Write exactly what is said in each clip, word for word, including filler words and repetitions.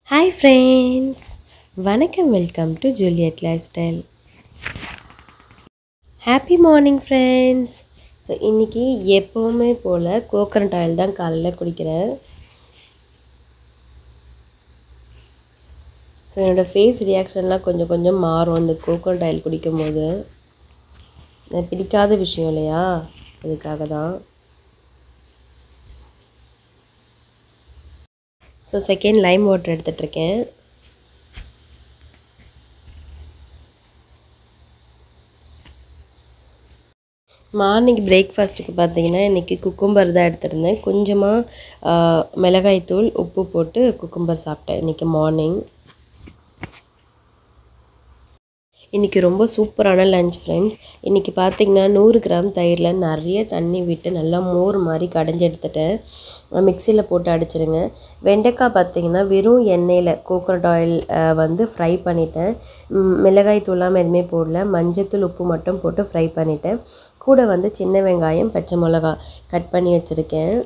Hi friends, வணக்கம் welcome to Juliet Lifestyle. Happy morning friends. So இன்னைக்கு எப்பவுமே போல கோகனட் ஆயில் தான் காலையில குடிக்கிறேன். ஸோ என்னோடய ஃபேஸ் ரியாக்ஷன்லாம் கொஞ்சம் கொஞ்சம் மாறும் இந்த கோகனட் ஆயில் குடிக்கும்போது. எனக்கு பிடிக்காத விஷயம் இல்லையா, அதுக்காக தான். ஸோ செகண்ட் லைம் வாட்டர் எடுத்துகிட்ருக்கேன். மார்னிங் பிரேக்ஃபாஸ்ட்டுக்கு பார்த்தீங்கன்னா இன்றைக்கி குக்கும்பர் தான் எடுத்திருந்தேன். கொஞ்சமாக மிளகாய்த்தூள் உப்பு போட்டு குக்கும்பர் சாப்பிட்டேன் இன்றைக்கி மார்னிங். இன்றைக்கி ரொம்ப சூப்பரான லஞ்ச் ஃப்ரெண்ட்ஸ். இன்றைக்கி பார்த்திங்கன்னா நூறு கிராம் தயிரில் நிறைய தண்ணி விட்டு நல்லா மோர் மாதிரி கடைஞ்சி எடுத்துட்டேன். மிக்சியில் போட்டு அடிச்சிருங்க. வெண்டைக்காய் பார்த்திங்கன்னா வெறும் எண்ணெயில் கோகனட் ஆயில் வந்து ஃப்ரை பண்ணிட்டேன். மிளகாய் தூளாமல் எதுவுமே போடல, மஞ்சத்தூள் உப்பு மட்டும் போட்டு ஃப்ரை பண்ணிட்டேன். கூட வந்து சின்ன வெங்காயம் பச்சை மிளகா கட் பண்ணி வச்சுருக்கேன்.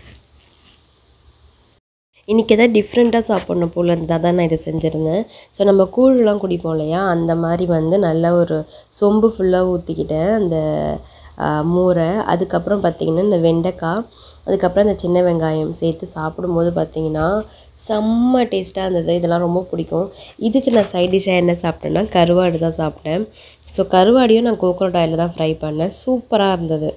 இன்றைக்கி எதாவது டிஃப்ரெண்ட்டாக சாப்பிட்ணும் போல் இருந்தால் தான் நான் இதை செஞ்சுருந்தேன். ஸோ நம்ம கூழ்லாம் குடிப்போம் இல்லையா, அந்த மாதிரி வந்து நல்லா ஒரு சொம்பு ஃபுல்லாக ஊற்றிக்கிட்டேன் அந்த மோரை. அதுக்கப்புறம் பார்த்திங்கன்னா இந்த வெண்டைக்காய், அதுக்கப்புறம் இந்த சின்ன வெங்காயம் சேர்த்து சாப்பிடும்போது பார்த்திங்கன்னா செம்ம டேஸ்ட்டாக இருந்தது. இதெல்லாம் ரொம்ப பிடிக்கும். இதுக்கு நான் சைட் டிஷ்ஷாக என்ன சாப்பிட்டேன்னா கருவாடு தான் சாப்பிட்டேன். ஸோ கருவாடியும் நான் கோகனட் ஆயிலில் தான் ஃப்ரை பண்ணேன். சூப்பராக இருந்தது.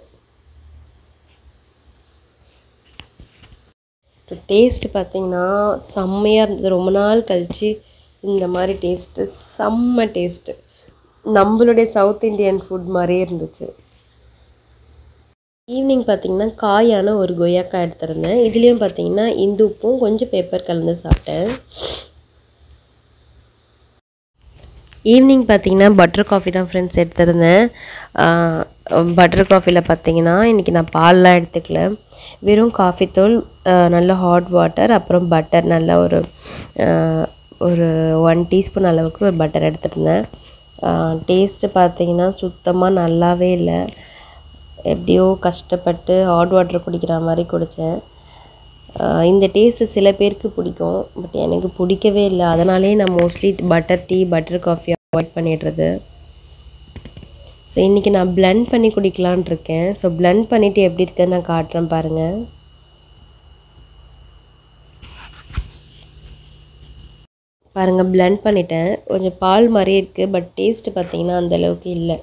டேஸ்ட்டு பார்த்திங்கன்னா செம்மையாக இருந்தது. ரொம்ப நாள் கழித்து இந்த மாதிரி டேஸ்ட்டு, செம்ம டேஸ்ட்டு. நம்மளுடைய சவுத் இண்டியன் ஃபுட் மாதிரியே இருந்துச்சு. ஈவினிங் பார்த்திங்கன்னா காயான ஒரு கொய்யாக்காய் எடுத்துருந்தேன். இதுலேயும் பார்த்திங்கன்னா இந்து உப்பும் கொஞ்சம் பேப்பர் கலந்து சாப்பிட்டேன். ஈவினிங் பார்த்திங்கன்னா பட்டர் காஃபி தான் ஃப்ரெண்ட்ஸ் எடுத்திருந்தேன். பட்டர் காஃபியில் பார்த்திங்கன்னா இன்றைக்கி நான் பால்லாம் எடுத்துக்கல, வெறும் காஃபி தூள், நல்ல ஹாட் வாட்டர், அப்புறம் பட்டர், நல்ல ஒரு ஒரு ஒன் டீஸ்பூன் அளவுக்கு ஒரு பட்டர் எடுத்துருந்தேன். டேஸ்ட்டு பார்த்திங்கன்னா சுத்தமாக நல்லாவே இல்லை. எப்படியோ கஷ்டப்பட்டு ஹாட் வாட்டர் குடிக்கிற மாதிரி குடித்தேன். இந்த டேஸ்ட்டு சில பேருக்கு பிடிக்கும், பட் எனக்கு பிடிக்கவே இல்லை. அதனாலே நான் mostly butter tea butter coffee avoid பண்ணிடுறது. ஸோ இன்றைக்கி நான் பிளெண்ட் பண்ணி குடிக்கலான் இருக்கேன். ஸோ பிளெண்ட் பண்ணிவிட்டு எப்படி இருக்குதுன்னு நான் காட்டுறேன் பாருங்கள். பாருங்கள், பிளெண்ட் பண்ணிட்டேன். கொஞ்சம் பால் மாதிரியே இருக்குது, பட் டேஸ்ட்டு பார்த்திங்கன்னா அந்தளவுக்கு இல்லை.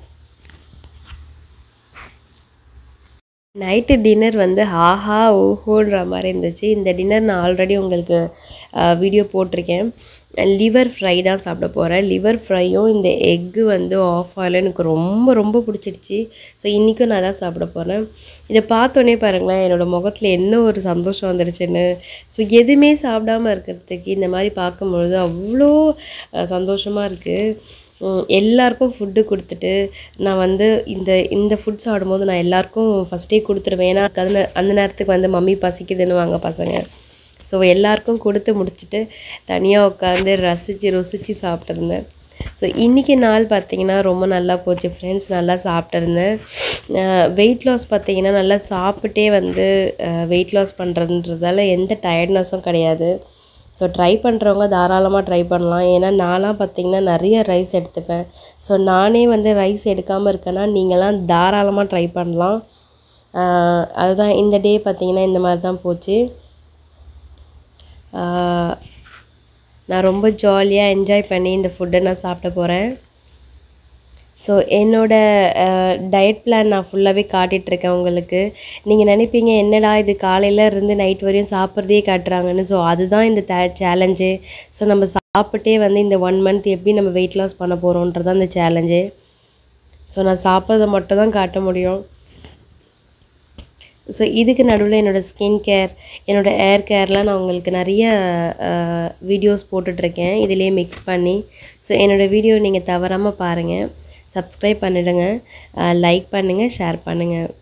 நைட்டு டின்னர் வந்து ஆஹா ஓஹோன்ற மாதிரி இருந்துச்சு. இந்த டின்னர் நான் ஆல்ரெடி உங்களுக்கு வீடியோ போட்டிருக்கேன். லிவர் ஃப்ரை தான் சாப்பிட போகிறேன். லிவர் ஃப்ரையும் இந்த எக்கு வந்து ஆஃப் ஆயில் எனக்கு ரொம்ப ரொம்ப பிடிச்சிடுச்சு. ஸோ இன்றைக்கும் நான் தான் சாப்பிட போகிறேன். இதை பார்த்தோன்னே பாருங்களேன், என்னோடய முகத்தில் என்ன ஒரு சந்தோஷம் வந்துடுச்சுன்னு. ஸோ எதுவுமே சாப்பிடாமல் இருக்கிறதுக்கு இந்த மாதிரி பார்க்கும்பொழுது அவ்வளோ சந்தோஷமாக இருக்குது. எல்லாருக்கும் ஃபுட்டு கொடுத்துட்டு நான் வந்து இந்த இந்த ஃபுட் சாப்பிடும்போது நான் எல்லாருக்கும் ஃபஸ்ட்டே கொடுத்துருவேன். ஏன்னா அது அந்த நேரத்துக்கு வந்து மம்மி பசிக்குதுன்னுவாங்க பசங்க. ஸோ எல்லாருக்கும் கொடுத்து முடிச்சுட்டு தனியாக உட்காந்து ரசித்து ருசித்து சாப்பிட்டுருந்தேன். ஸோ இன்றைக்கி நாள் பார்த்திங்கன்னா ரொம்ப நல்லா போச்சு ஃப்ரெண்ட்ஸ். நல்லா சாப்பிட்டுருந்தேன். வெயிட் லாஸ் பார்த்திங்கன்னா நல்லா சாப்பிட்டே வந்து வெயிட் லாஸ் பண்ணுறதுன்றதால எந்த டயர்ட்னஸும் கிடையாது. ஸோ ட்ரை பண்ணுறவங்க தாராளமாக ட்ரை பண்ணலாம். ஏன்னா நான்லாம் பார்த்திங்கன்னா நிறைய ரைஸ் எடுத்துப்பேன். ஸோ நானே வந்து ரைஸ் எடுக்காமல் இருக்கேன்னா நீங்களாம் தாராளமாக ட்ரை பண்ணலாம். அதுதான் இந்த டே பார்த்திங்கன்னா இந்த மாதிரி தான் போச்சு. நான் ரொம்ப ஜாலியாக என்ஜாய் பண்ணி இந்த ஃபுட்டை நான் சாப்பிட போகிறேன். ஸோ என்னோடய டயட் பிளான் நான் ஃபுல்லாகவே காட்டிகிட்ருக்கேன் உங்களுக்கு. நீங்கள் நினைப்பீங்க என்னடா இது காலையில் இருந்து நைட் வரையும் சாப்பிட்றதே காட்டுறாங்கன்னு. ஸோ அதுதான் இந்த த சேலஞ்சு. ஸோ நம்ம சாப்பிட்டே வந்து இந்த ஒன் மந்த் எப்படி நம்ம வெயிட் லாஸ் பண்ண போகிறோன்றதான் இந்த சேலஞ்சு. ஸோ நான் சாப்பிட்றத மட்டும் தான் காட்ட முடியும். ஸோ இதுக்கு நடுவில் என்னோடய ஸ்கின் கேர், என்னோடய ஏர் கேர்லாம் நான் உங்களுக்கு நிறைய வீடியோஸ் போட்டுட்ருக்கேன் இதிலே மிக்ஸ் பண்ணி. ஸோ என்னோடய வீடியோ நீங்கள் தவறாமல் பாருங்கள். சப்ஸ்கிரைப் பண்ணிவிடுங்க, லைக் பண்ணுங்கள், ஷேர் பண்ணுங்கள்.